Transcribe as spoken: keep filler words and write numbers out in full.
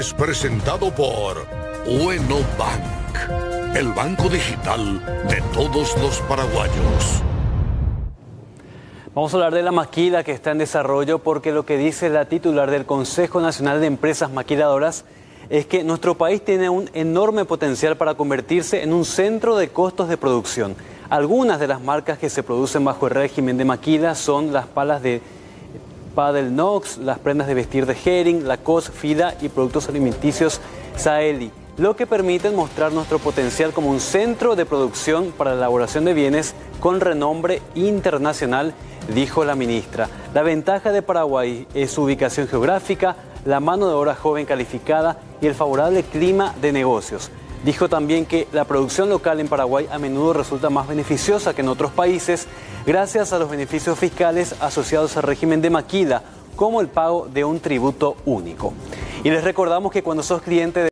es presentado por Ueno Bank, el banco digital de todos los paraguayos. Vamos a hablar de la maquila que está en desarrollo, porque lo que dice la titular del Consejo Nacional de Empresas Maquiladoras es que nuestro país tiene un enorme potencial para convertirse en un centro de costos de producción. Algunas de las marcas que se producen bajo el régimen de maquila son las palas de Padel Knox, las prendas de vestir de Hering, Lacoste, Fila y productos alimenticios Saeli, lo que permite mostrar nuestro potencial como un centro de producción para la elaboración de bienes con renombre internacional, dijo la ministra. La ventaja de Paraguay es su ubicación geográfica, la mano de obra joven calificada y el favorable clima de negocios. Dijo también que la producción local en Paraguay a menudo resulta más beneficiosa que en otros países gracias a los beneficios fiscales asociados al régimen de maquila, como el pago de un tributo único. Y les recordamos que cuando sos cliente de